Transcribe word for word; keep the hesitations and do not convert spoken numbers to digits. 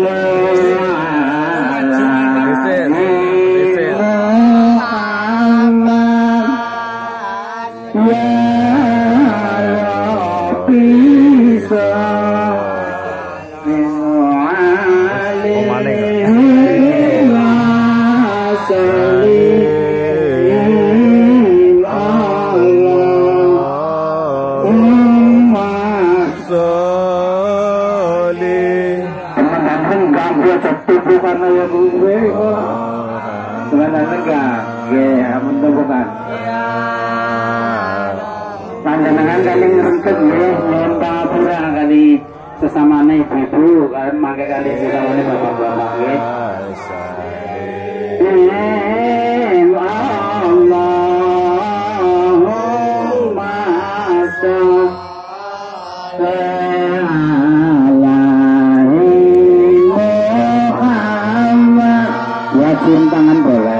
karena ya gue dengan negara ya menentukan panjenengan kali ngerengket ya nyuwun pangapura kali sesamane ibu kan mangke kali sesamane bapak-bapak nggih Allahumma cium tangan bola.